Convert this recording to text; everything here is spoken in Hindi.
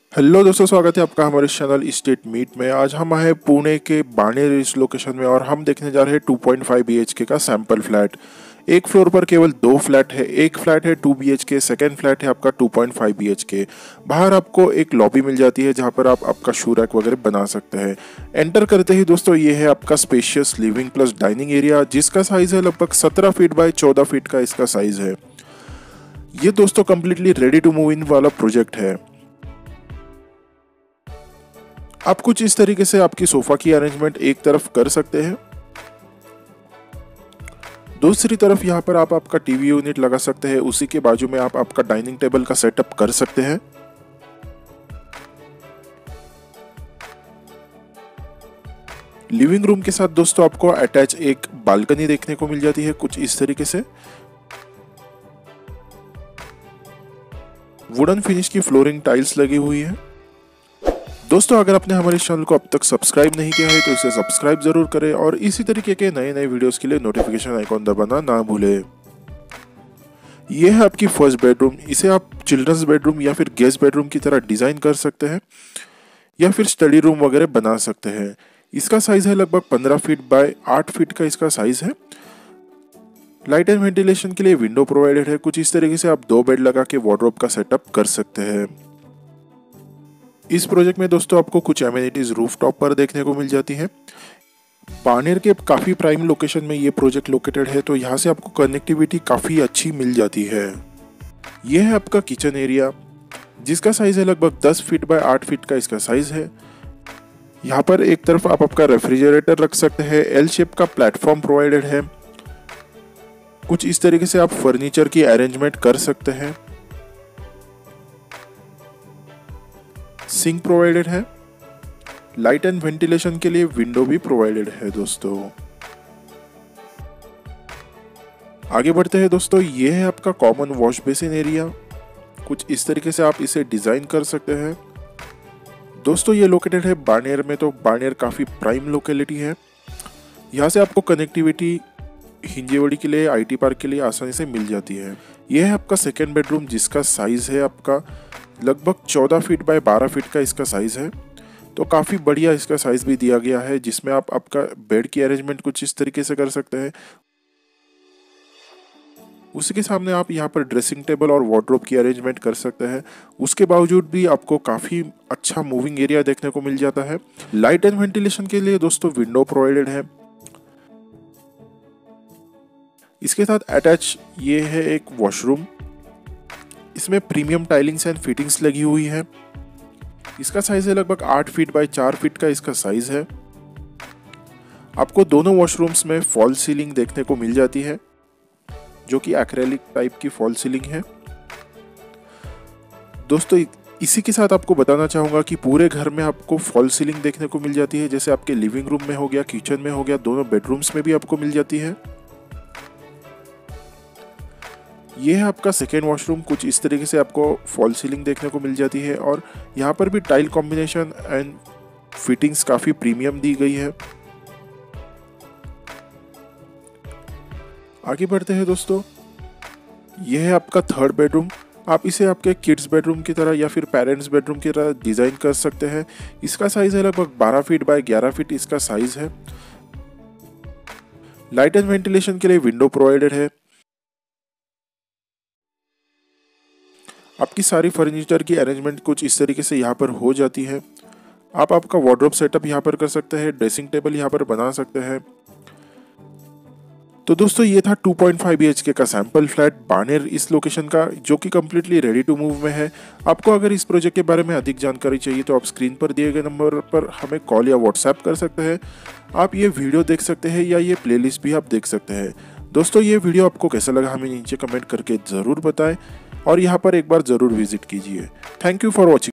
हेलो दोस्तों, स्वागत है आपका हमारे चैनल स्टेट मीट में। आज हम आए पुणे के बाणेर इस लोकेशन में और हम देखने जा रहे हैं 2.5 BHK का सैंपल फ्लैट। एक फ्लोर पर केवल 2 फ्लैट है। एक फ्लैट है 2 BHK, सेकेंड फ्लैट है आपका 2.5 BHK। बाहर आपको एक लॉबी मिल जाती है जहां पर आप आपका शू रैक वगैरह बना सकते हैं। एंटर करते ही दोस्तों ये है आपका spacious living plus dining area, जिसका साइज है लगभग 17 फीट बाय 14 फीट का इसका साइज है। ये दोस्तों completely ready to move in वाला प्रोजेक्ट है। आप कुछ इस तरीके से आपकी सोफा की अरेंजमेंट एक तरफ कर सकते हैं, दूसरी तरफ यहाँ पर आप आपका टीवी यूनिट लगा सकते हैं। उसी के बाजू में आप आपका डाइनिंग टेबल का सेटअप कर सकते हैं। लिविंग रूम के साथ दोस्तों आपको अटैच एक बालकनी देखने को मिल जाती है कुछ इस तरीके से। वुडन फिनिश की फ्लोरिंग टाइल्स लगी हुई है। दोस्तों अगर आपने हमारे चैनल को अब तक सब्सक्राइब नहीं किया है तो इसे सब्सक्राइब जरूर करें और इसी तरीके के नए नए वीडियोस के लिए नोटिफिकेशन आइकॉन दबाना ना भूलें। यह है आपकी फर्स्ट बेडरूम। इसे आप चिल्ड्रंस बेडरूम या फिर गेस्ट बेडरूम की तरह डिजाइन कर सकते हैं या फिर स्टडी रूम वगैरह बना सकते हैं। इसका साइज है लगभग 15 फीट बाय 8 फीट का इसका साइज है। लाइट एंड वेंटिलेशन के लिए विंडो प्रोवाइडेड है। कुछ इस तरीके से आप 2 बेड लगा के वार्डरोब का सेटअप कर सकते हैं। इस प्रोजेक्ट में दोस्तों आपको कुछ एमिनिटीज रूफटॉप पर देखने को मिल जाती हैं। बाणेर के काफ़ी प्राइम लोकेशन में ये प्रोजेक्ट लोकेटेड है, तो यहाँ से आपको कनेक्टिविटी काफ़ी अच्छी मिल जाती है। यह है आपका किचन एरिया, जिसका साइज है लगभग 10 फीट बाय 8 फीट का इसका साइज है। यहाँ पर एक तरफ आप आपका रेफ्रिजरेटर रख सकते हैं। एल शेप का प्लेटफॉर्म प्रोवाइडेड है। कुछ इस तरीके से आप फर्नीचर की अरेंजमेंट कर सकते हैं। सिंक प्रोवाइडेड है। लाइट एंड वेंटिलेशन के लिए विंडो भी प्रोवाइडेड है दोस्तों। आगे बढ़ते हैं दोस्तों, ये है आपका कॉमन वॉश बेसिन एरिया। कुछ इस तरीके से आप इसे डिजाइन कर सकते हैं। दोस्तों ये लोकेटेड है बाणेर में, तो बाणेर काफी प्राइम लोकेलिटी है। यहाँ से आपको कनेक्टिविटी हिंजेवड़ी के लिए, IT पार्क के लिए आसानी से मिल जाती है। यह है आपका सेकेंड बेडरूम, जिसका साइज है आपका लगभग 14 फीट बाय 12 फीट का इसका साइज है। तो काफ़ी बढ़िया इसका साइज भी दिया गया है, जिसमें आप आपका बेड की अरेंजमेंट कुछ इस तरीके से कर सकते हैं। उसी के सामने आप यहाँ पर ड्रेसिंग टेबल और वार्डरोब की अरेंजमेंट कर सकते हैं। उसके बावजूद भी आपको काफ़ी अच्छा मूविंग एरिया देखने को मिल जाता है। लाइट एंड वेंटिलेशन के लिए दोस्तों विंडो प्रोवाइडेड है। इसके साथ अटैच ये है एक वॉशरूम। इसमें प्रीमियम टाइलिंग्स एंड फिटिंग्स लगी हुई है। इसका साइज है लगभग 8 फीट बाय 4 फीट का इसका साइज है। आपको दोनों वॉशरूम्स में फॉल सीलिंग देखने को मिल जाती है, जो कि एक्रेलिक टाइप की फॉल सीलिंग है। दोस्तों इसी के साथ आपको बताना चाहूंगा कि पूरे घर में आपको फॉल सीलिंग देखने को मिल जाती है, जैसे आपके लिविंग रूम में हो गया, किचन में हो गया, दोनों बेडरूम्स में भी आपको मिल जाती है। ये है आपका सेकेंड वॉशरूम। कुछ इस तरीके से आपको फॉल सीलिंग देखने को मिल जाती है और यहाँ पर भी टाइल कॉम्बिनेशन एंड फिटिंग्स काफ़ी प्रीमियम दी गई है। आगे बढ़ते हैं दोस्तों, यह है आपका थर्ड बेडरूम। आप इसे आपके किड्स बेडरूम की तरह या फिर पेरेंट्स बेडरूम की तरह डिज़ाइन कर सकते हैं। इसका साइज है लगभग 12 फीट बाय 11 फीट इसका साइज है। लाइट एंड वेंटिलेशन के लिए विंडो प्रोवाइडेड है। आपकी सारी फर्नीचर की अरेंजमेंट कुछ इस तरीके से यहाँ पर हो जाती है। आप आपका वार्डरोब सेटअप यहाँ पर कर सकते हैं, ड्रेसिंग टेबल यहाँ पर बना सकते हैं। तो दोस्तों ये था 2.5 BHK का सैंपल फ्लैट बाणेर इस लोकेशन का, जो कि कम्प्लीटली रेडी टू मूव में है। आपको अगर इस प्रोजेक्ट के बारे में अधिक जानकारी चाहिए तो आप स्क्रीन पर दिए गए नंबर पर हमें कॉल या व्हाट्सएप कर सकते हैं। आप ये वीडियो देख सकते हैं या ये प्लेलिस्ट भी आप देख सकते हैं। दोस्तों ये वीडियो आपको कैसा लगा हमें नीचे कमेंट करके ज़रूर बताएं और यहाँ पर एक बार ज़रूर विजिट कीजिए। Thank you for watching.